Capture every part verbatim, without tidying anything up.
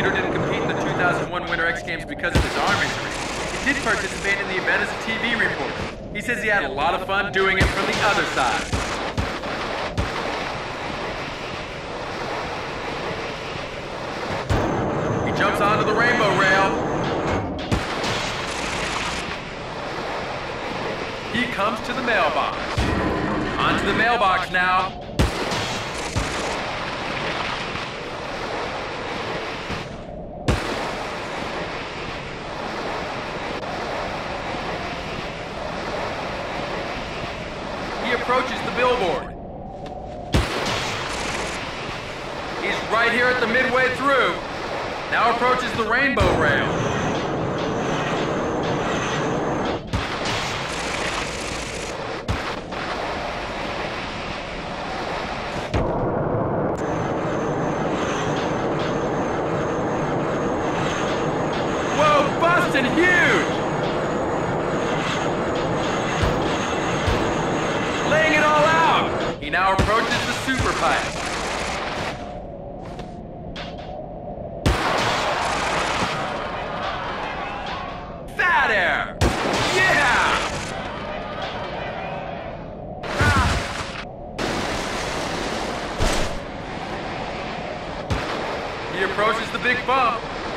Peter didn't compete in the two thousand one Winter X Games because of his arm injury, he did participate in the event as a T V reporter. He says he had a lot of fun doing it from the other side. He jumps onto the rainbow rail. He comes to the mailbox. Onto the mailbox now. He approaches the billboard. He's right here at the midway through. Now approaches the rainbow rail. Whoa, busting huge! Laying it all out! He now approaches the super pipe. Fat air! Yeah! Ah. He approaches the big bump.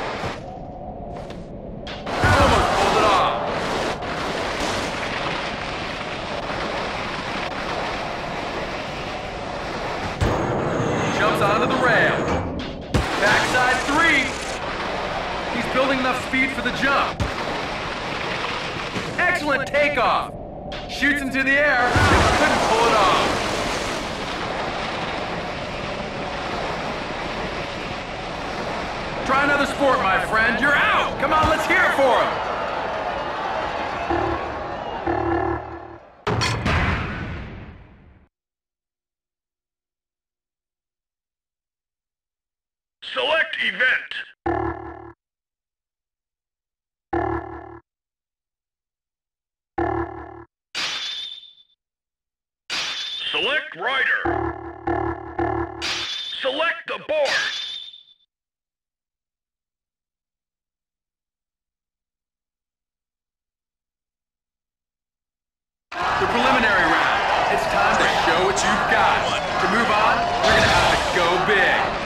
Almost pulled it off. Jumps onto the rail. Backside three. He's building enough speed for the jump. Excellent takeoff. Shoots into the air. Just couldn't pull it off. Try another sport, my friend. You're out. Come on, let's hear it for him. Select event. Select rider. Select the board. The preliminary round. It's time to show what you've got. To move on, we're gonna have to go big.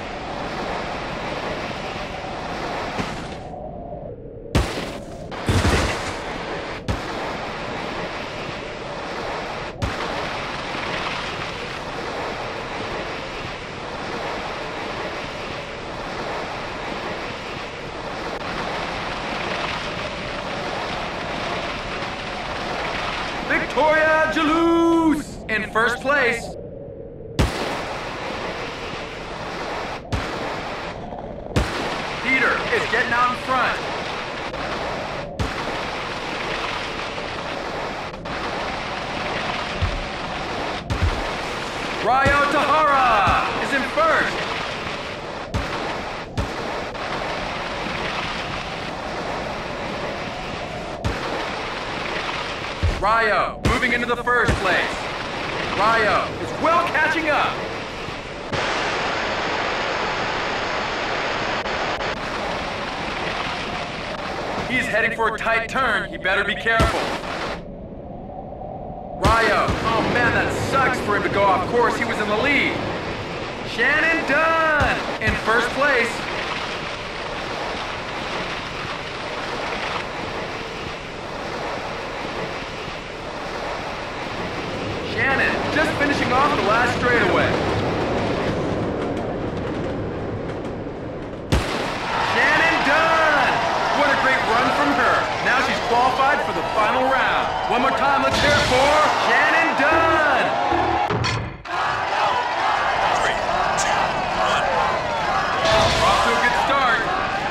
Victoria Jalous in first place. Peter is getting out in front. Ryo Tahara is in first. Ryo moving into the first place. Ryo is well catching up. He's heading for a tight turn. He better be careful. Ryo, oh man, that sucks for him to go off course. He was in the lead. Shannon Dunn in first place. Shannon just finishing off the last straightaway. Shannon Dunn! What a great run from her. Now she's qualified for the final round. One more time, let's hear it for Shannon Dunn! Three, two, one. Off to a good start.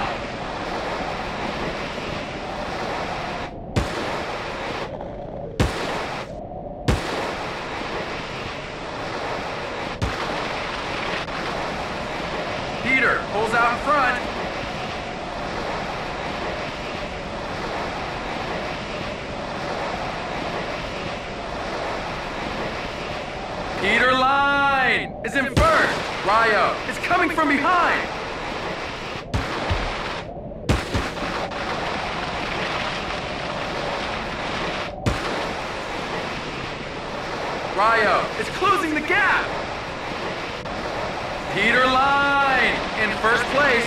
Peter pulls out in front. Peter Line is in first. Ryo is coming from behind. Ryo is closing the gap. Peter Line in first place.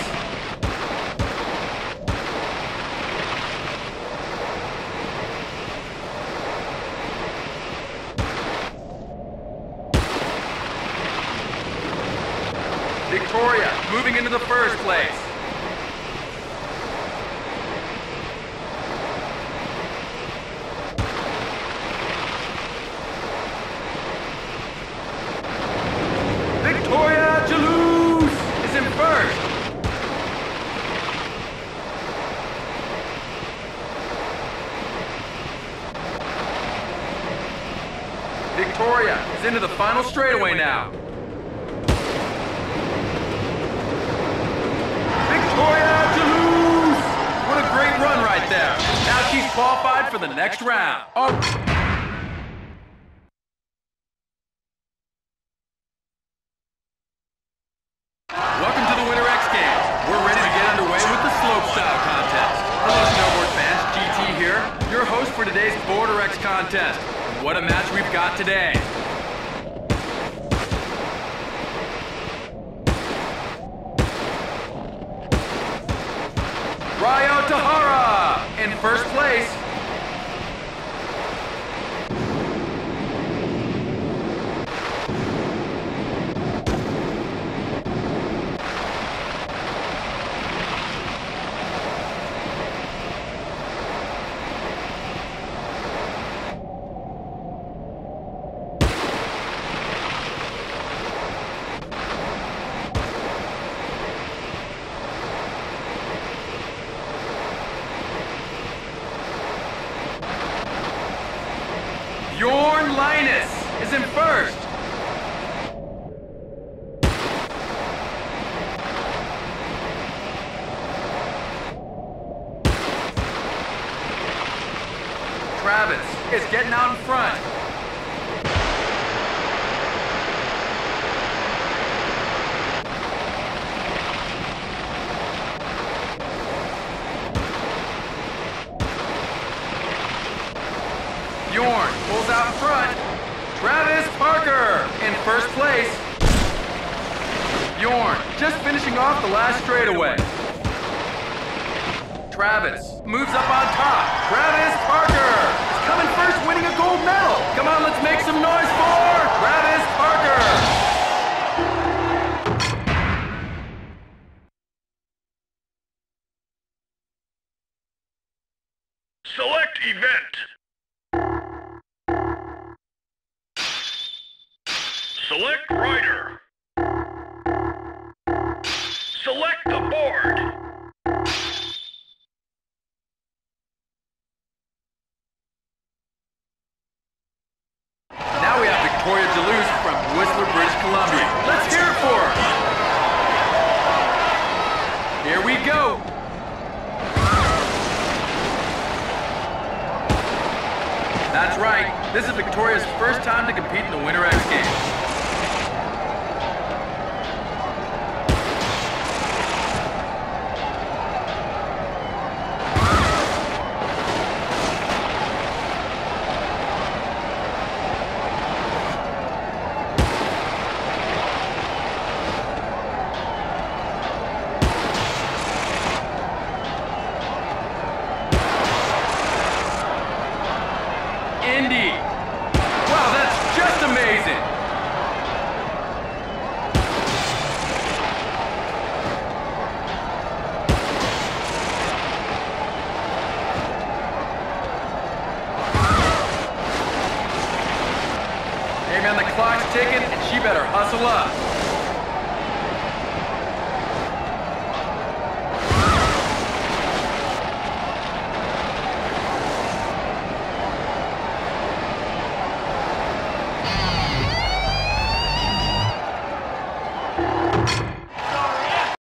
Victoria moving into the first place. Victoria Jalouse is in first. Victoria is into the final straightaway now. Victoria Jalouse! What a great run right there. Now she's qualified for the next round. Oh. Welcome to the Winter X Games. We're ready to get underway with the slopestyle contest. Hello snowboard fans, G T here, your host for today's Border X contest. And what a match we've got today. Ryo Tahara in first place. Bjorn Linus is in first. Travis is getting out in front. Bjorn pulls out in front. Travis Parker in first place. Bjorn just finishing off the last straightaway. Travis moves up on top. Travis Parker is coming first, winning a gold medal. Come on, let's make some noise for Travis Parker. Select event. Select rider. Select the board. Now we have Victoria Jalouse from Whistler, British Columbia. Let's hear it for her. Here we go. That's right. This is Victoria's first time to compete in the Winter X Games.